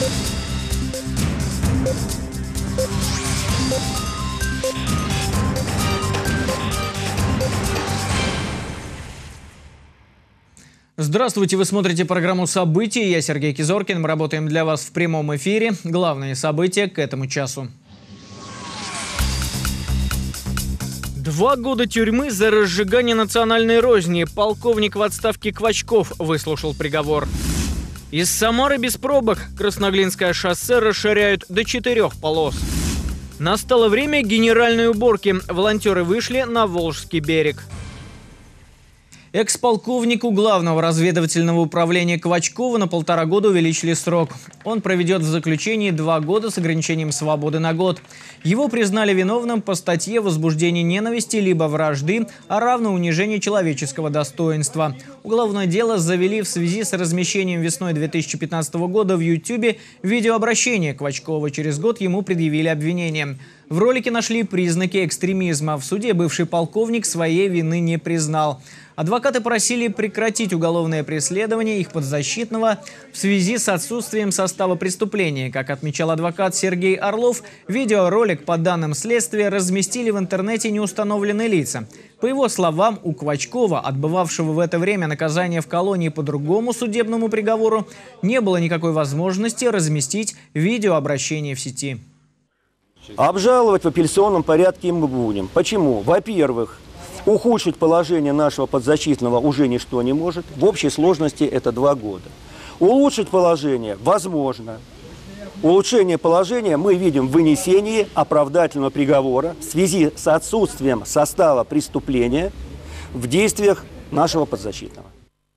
Здравствуйте, вы смотрите программу «События». Я Сергей Кизоркин. Мы работаем для вас в прямом эфире. Главные события к этому часу. 2 года тюрьмы за разжигание национальной розни. Полковник в отставке Квачков выслушал приговор. Из Самары без пробок. Красноглинское шоссе расширяют до 4 полос. Настало время генеральной уборки. Волонтеры вышли на Волжский берег. Экс-полковнику Главного разведывательного управления Квачкову на 1,5 года увеличили срок. Он проведет в заключении 2 года с ограничением свободы на год. Его признали виновным по статье «Возбуждение ненависти либо вражды, а равно унижению человеческого достоинства». Уголовное дело завели в связи с размещением весной 2015 года в YouTube видеообращения Квачкова. Через год ему предъявили обвинение. В ролике нашли признаки экстремизма. В суде бывший полковник своей вины не признал. Адвокаты просили прекратить уголовное преследование их подзащитного в связи с отсутствием состава преступления. Как отмечал адвокат Сергей Орлов, видеоролик по данным следствия разместили в интернете неустановленные лица. По его словам, у Квачкова, отбывавшего в это время наказание в колонии по другому судебному приговору, не было никакой возможности разместить видеообращение в сети. Обжаловать в апелляционном порядке мы будем. Почему? Во-первых, ухудшить положение нашего подзащитного уже ничто не может. В общей сложности это 2 года. Улучшить положение возможно. Улучшение положения мы видим в вынесении оправдательного приговора в связи с отсутствием состава преступления в действиях нашего подзащитного.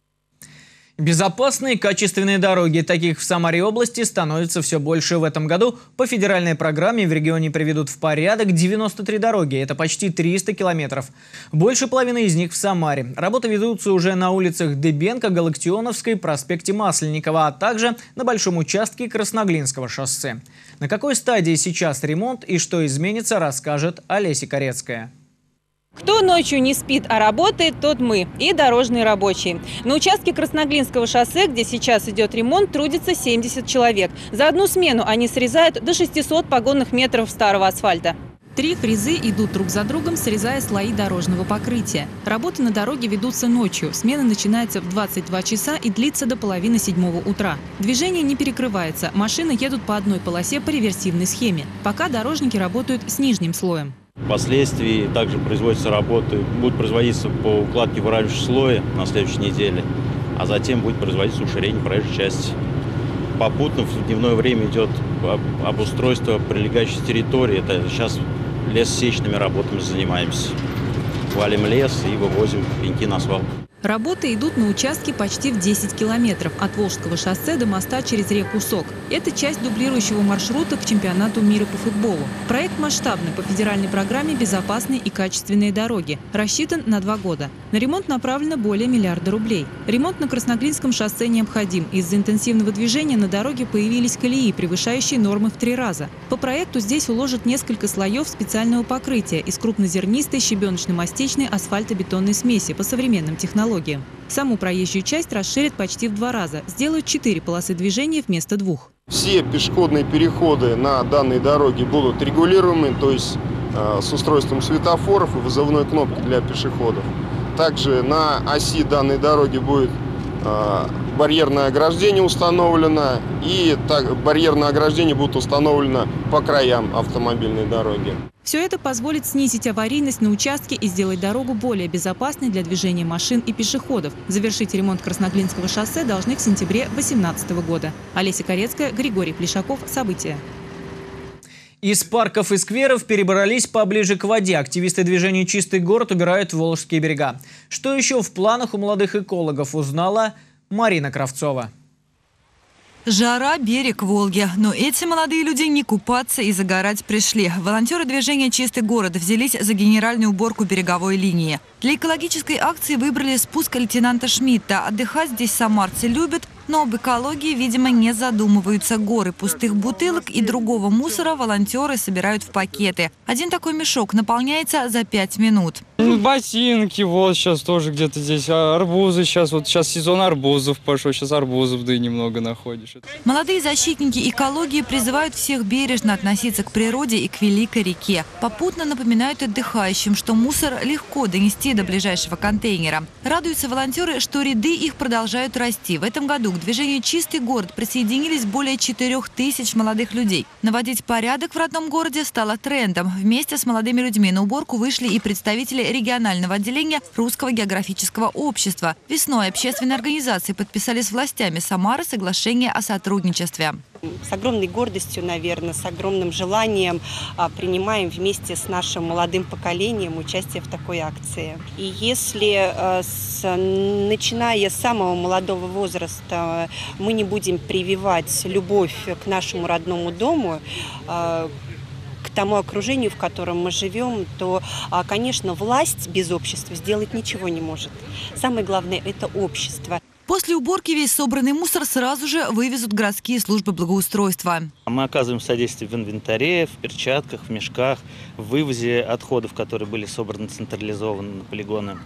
Безопасные и качественные дороги, таких в Самаре области, становится все больше. В этом году по федеральной программе в регионе приведут в порядок 93 дороги. Это почти 300 километров. Больше половины из них в Самаре. Работы ведутся уже на улицах Дыбенко, Галактионовской, проспекте Масленникова, а также на большом участке Красноглинского шоссе. На какой стадии сейчас ремонт и что изменится, расскажет Олеся Корецкая. Кто ночью не спит, а работает, тот мы и дорожные рабочие. На участке Красноглинского шоссе, где сейчас идет ремонт, трудится 70 человек. За одну смену они срезают до 600 погонных метров старого асфальта. 3 фрезы идут друг за другом, срезая слои дорожного покрытия. Работы на дороге ведутся ночью. Смена начинается в 22 часа и длится до 6:30 утра. Движение не перекрывается. Машины едут по одной полосе по реверсивной схеме. Пока дорожники работают с нижним слоем. Впоследствии также производятся работы, будут производиться по укладке выравнивающего слоя на следующей неделе, а затем будет производиться уширение проезжей части. Попутно в дневное время идет обустройство прилегающей территории. Это сейчас лесосечными работами занимаемся. Валим лес и вывозим пеньки на свалку. Работы идут на участке почти в 10 километров от Волжского шоссе до моста через реку Сок. Это часть дублирующего маршрута к чемпионату мира по футболу. Проект масштабный по федеральной программе «Безопасные и качественные дороги». Рассчитан на 2 года. На ремонт направлено более миллиарда рублей. Ремонт на Красноглинском шоссе необходим. Из-за интенсивного движения на дороге появились колеи, превышающие нормы в 3 раза. По проекту здесь уложат несколько слоев специального покрытия из крупнозернистой щебеночно-мастичной асфальтобетонной смеси по современным технологиям. Саму проезжую часть расширят почти в 2 раза. Сделают 4 полосы движения вместо 2. Все пешеходные переходы на данной дороге будут регулируемы, то есть с устройством светофоров и вызовной кнопки для пешеходов. Также на оси данной дороги будет барьерное ограждение установлено, и барьерное ограждение будет установлено по краям автомобильной дороги. Все это позволит снизить аварийность на участке и сделать дорогу более безопасной для движения машин и пешеходов. Завершить ремонт Красноглинского шоссе должны к сентябре 2018 года. Олеся Корецкая, Григорий Плешаков. События. Из парков и скверов перебрались поближе к воде. Активисты движения «Чистый город» убирают волжские берега. Что еще в планах у молодых экологов, узнала Марина Кравцова. Жара, берег Волги. Но эти молодые люди не купаться и загорать пришли. Волонтеры движения «Чистый город» взялись за генеральную уборку береговой линии. Для экологической акции выбрали спуск лейтенанта Шмидта. Отдыхать здесь самарцы любят, но об экологии, видимо, не задумываются. Горы пустых бутылок и другого мусора волонтеры собирают в пакеты. Один такой мешок наполняется за 5 минут. Ботинки, вот сейчас тоже где-то здесь. Арбузы сейчас, вот сейчас сезон арбузов пошел, сейчас арбузов да и немного находишь. Молодые защитники экологии призывают всех бережно относиться к природе и к великой реке. Попутно напоминают отдыхающим, что мусор легко донести до ближайшего контейнера. Радуются волонтеры, что ряды их продолжают расти. В этом году к движению «Чистый город» присоединились более 4000 молодых людей. Наводить порядок в родном городе стало трендом. Вместе с молодыми людьми на уборку вышли и представители регионального отделения Русского географического общества. Весной общественные организации подписали с властями Самары соглашение о сотрудничестве. С огромной гордостью, наверное, с огромным желанием принимаем вместе с нашим молодым поколением участие в такой акции. И если, начиная с самого молодого возраста, мы не будем прививать любовь к нашему родному дому, к тому окружению, в котором мы живем, то, конечно, власть без общества сделать ничего не может. Самое главное – это общество. После уборки весь собранный мусор сразу же вывезут городские службы благоустройства. Мы оказываем содействие в инвентаре, в перчатках, в мешках, в вывозе отходов, которые были собраны централизованно на полигоны.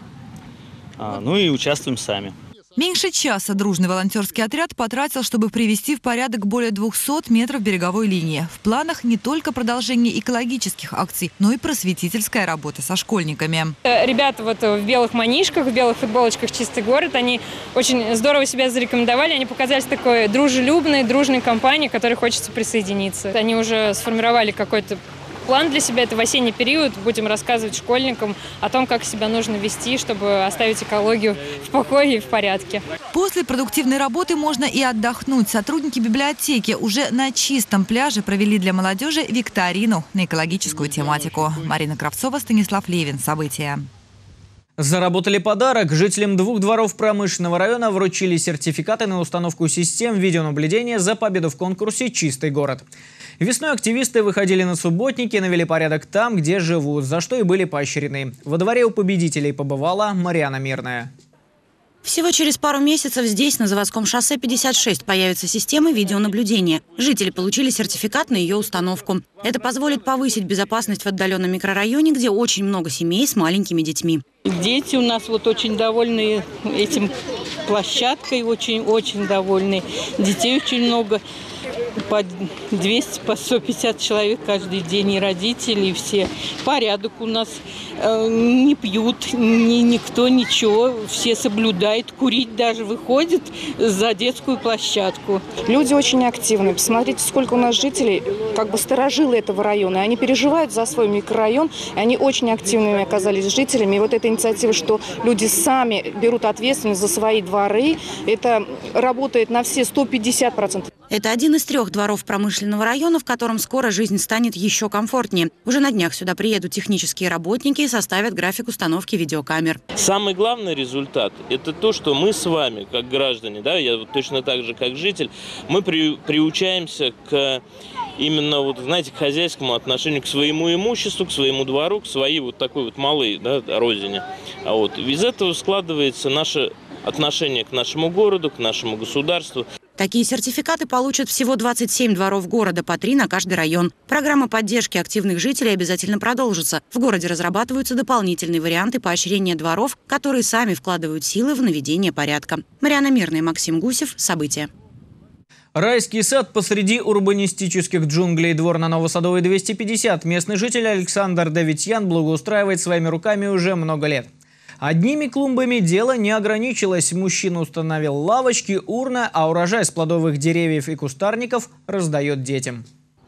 Ну и участвуем сами. Меньше часа дружный волонтерский отряд потратил, чтобы привести в порядок более 200 метров береговой линии. В планах не только продолжение экологических акций, но и просветительская работа со школьниками. Ребята вот в белых манишках, в белых футболочках «Чистый город», они очень здорово себя зарекомендовали. Они показались такой дружелюбной, дружной компанией, к которой хочется присоединиться. Они уже сформировали какой-то план для себя. Это в осенний период. Будем рассказывать школьникам о том, как себя нужно вести, чтобы оставить экологию в покое и в порядке. После продуктивной работы можно и отдохнуть. Сотрудники библиотеки уже на чистом пляже провели для молодежи викторину на экологическую тематику. Марина Кравцова, Станислав Левин. События. Заработали подарок. Жителям 2 дворов промышленного района вручили сертификаты на установку систем видеонаблюдения за победу в конкурсе «Чистый город». Весной активисты выходили на субботники и навели порядок там, где живут, за что и были поощрены. Во дворе у победителей побывала Марьяна Мирная. Всего через пару месяцев здесь, на заводском шоссе 56, появятся системы видеонаблюдения. Жители получили сертификат на ее установку. Это позволит повысить безопасность в отдаленном микрорайоне, где очень много семей с маленькими детьми. Дети у нас вот очень довольны этим площадкой, очень довольны. Детей очень много. По 200, по 150 человек каждый день, и родители, и все. Порядок у нас, не пьют, никто ничего, все соблюдают, курить даже выходит за детскую площадку. Люди очень активны. Посмотрите, сколько у нас жителей, как бы старожилы этого района. Они переживают за свой микрорайон, и они очень активными оказались жителями. И вот эта инициатива, что люди сами берут ответственность за свои дворы, это работает на все 150%. Это один из 3 дворов промышленного района, в котором скоро жизнь станет еще комфортнее. Уже на днях сюда приедут технические работники и составят график установки видеокамер. Самый главный результат – это то, что мы с вами, как граждане, да, я точно так же, как житель, мы приучаемся к именно, вот, знаете, к хозяйскому отношению к своему имуществу, к своему двору, к своей вот такой вот малой, да, родине. Вот. Из этого складывается наше отношение к нашему городу, к нашему государству. Такие сертификаты получат всего 27 дворов города, по 3 на каждый район. Программа поддержки активных жителей обязательно продолжится. В городе разрабатываются дополнительные варианты поощрения дворов, которые сами вкладывают силы в наведение порядка. Марьяна Мирная, Максим Гусев. События. Райский сад посреди урбанистических джунглей. Двор на Новосадовой 250. Местный житель Александр Давитьян благоустраивает своими руками уже много лет. Одними клумбами дело не ограничилось. Мужчина установил лавочки, урны, а урожай с плодовых деревьев и кустарников раздает детям.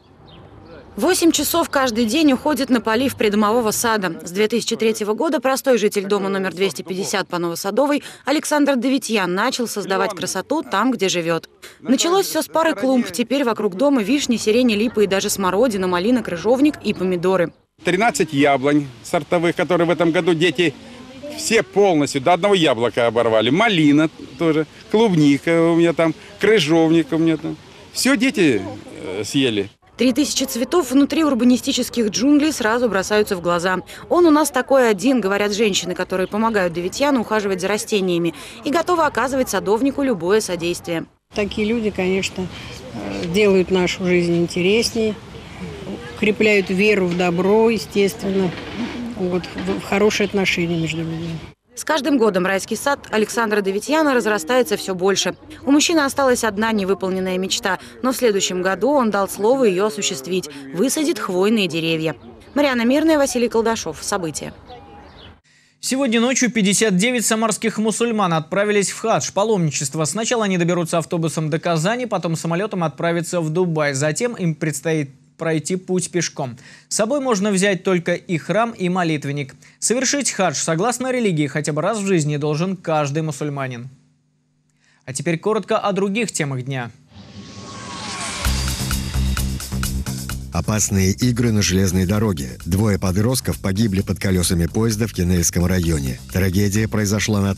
8 часов каждый день уходит на полив придомового сада. С 2003 года простой житель дома номер 250 по Новосадовой Александр Давитьян начал создавать красоту там, где живет. Началось все с пары клумб. Теперь вокруг дома вишни, сирени, липы и даже смородина, малина, крыжовник и помидоры. 13 яблонь сортовых, которые в этом году дети все полностью до одного яблока оборвали. Малина тоже, клубника у меня там, крыжовник у меня там. Все дети съели. 3000 цветов внутри урбанистических джунглей сразу бросаются в глаза. Он у нас такой один, говорят женщины, которые помогают Давитьяну ухаживать за растениями и готовы оказывать садовнику любое содействие. Такие люди, конечно, делают нашу жизнь интересней, укрепляют веру в добро, естественно. вот, в хорошие отношения между людьми. С каждым годом райский сад Александра Давитьяна разрастается все больше. У мужчины осталась одна невыполненная мечта, но в следующем году он дал слово ее осуществить – высадит хвойные деревья. Марьяна Мирная, Василий Колдашов. События. Сегодня ночью 59 самарских мусульман отправились в хадж, паломничество. Сначала они доберутся автобусом до Казани, потом самолетом отправятся в Дубай. Затем им предстоит пройти путь пешком. С собой можно взять только и храм, и молитвенник. Совершить хадж, согласно религии, хотя бы раз в жизни должен каждый мусульманин. А теперь коротко о других темах дня. Опасные игры на железной дороге. 2 подростков погибли под колесами поезда в Кинельском районе. Трагедия произошла на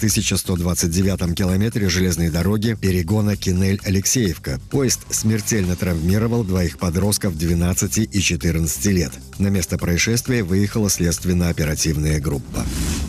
1129-м километре железной дороги перегона Кинель-Алексеевка. Поезд смертельно травмировал 2 подростков 12 и 14 лет. На место происшествия выехала следственно-оперативная группа.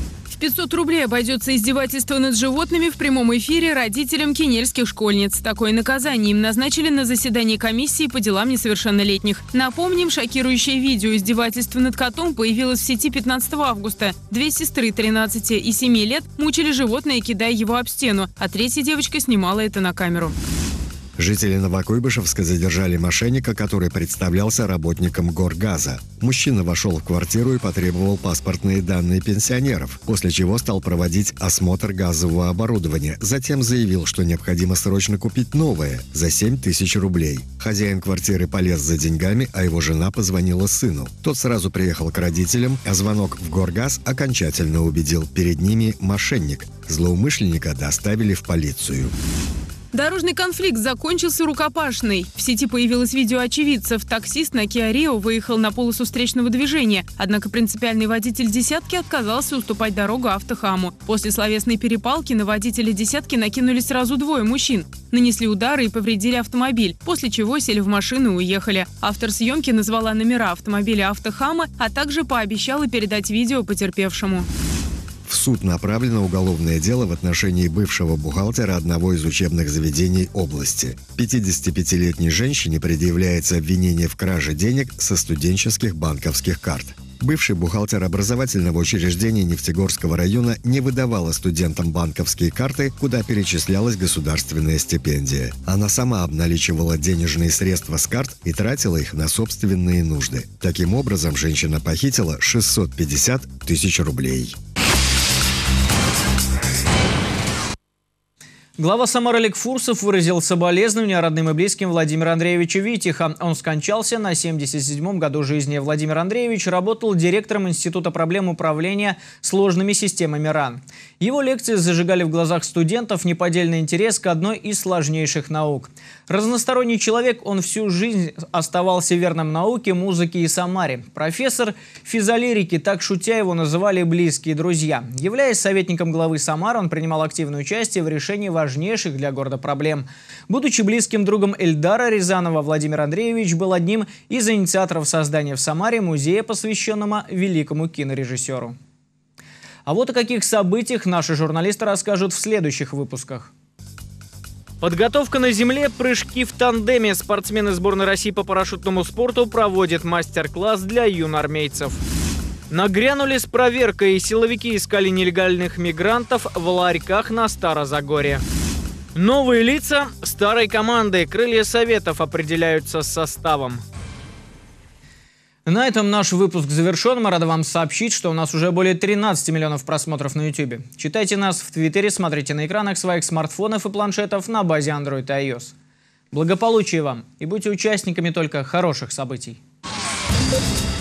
В 500 рублей обойдется издевательство над животными в прямом эфире родителям кинельских школьниц. Такое наказание им назначили на заседании комиссии по делам несовершеннолетних. Напомним, шокирующее видео издевательства над котом появилось в сети 15 августа. 2 сестры 13 и 7 лет мучили животное, кидая его об стену, а 3-я девочка снимала это на камеру. Жители Новокуйбышевска задержали мошенника, который представлялся работником Горгаза. Мужчина вошел в квартиру и потребовал паспортные данные пенсионеров, после чего стал проводить осмотр газового оборудования. Затем заявил, что необходимо срочно купить новое за 7000 рублей. Хозяин квартиры полез за деньгами, а его жена позвонила сыну. Тот сразу приехал к родителям, а звонок в Горгаз окончательно убедил: перед ними мошенник. Злоумышленника доставили в полицию. Дорожный конфликт закончился рукопашной. В сети появилось видео очевидцев. Таксист на Kia Rio выехал на полосу встречного движения. Однако принципиальный водитель «десятки» отказался уступать дорогу автохаму. После словесной перепалки на водителя «десятки» накинулись сразу 2 мужчин. Нанесли удары и повредили автомобиль, после чего сели в машину и уехали. Автор съемки назвала номера автомобиля автохама, а также пообещала передать видео потерпевшему. В суд направлено уголовное дело в отношении бывшего бухгалтера одного из учебных заведений области. 55-летней женщине предъявляется обвинение в краже денег со студенческих банковских карт. Бывший бухгалтер образовательного учреждения Нефтегорского района не выдавала студентам банковские карты, куда перечислялась государственная стипендия. Она сама обналичивала денежные средства с карт и тратила их на собственные нужды. Таким образом, женщина похитила 650 000 рублей. Глава Самары Олег Фурсов выразил соболезнования родным и близким Владимира Андреевича Витиха. Он скончался на 77-м году жизни. Владимир Андреевич работал директором Института проблем управления сложными системами РАН. Его лекции зажигали в глазах студентов неподдельный интерес к одной из сложнейших наук. Разносторонний человек, он всю жизнь оставался верным науке, музыке и Самаре. Профессор физолирики, так шутя его называли близкие друзья. Являясь советником главы Самары, он принимал активное участие в решении важнейших для города проблем. Будучи близким другом Эльдара Рязанова, Владимир Андреевич был одним из инициаторов создания в Самаре музея, посвященного великому кинорежиссеру. А вот о каких событиях наши журналисты расскажут в следующих выпусках. Подготовка на земле, прыжки в тандеме. Спортсмены сборной России по парашютному спорту проводят мастер-класс для юноармейцев. Нагрянули с проверкой. Силовики искали нелегальных мигрантов в ларьках на Старозагорье. Новые лица старой команды. Крылья советов определяются с составом. На этом наш выпуск завершен. Мы рады вам сообщить, что у нас уже более 13 миллионов просмотров на YouTube. Читайте нас в Твиттере, смотрите на экранах своих смартфонов и планшетов на базе Android и iOS. Благополучия вам и будьте участниками только хороших событий.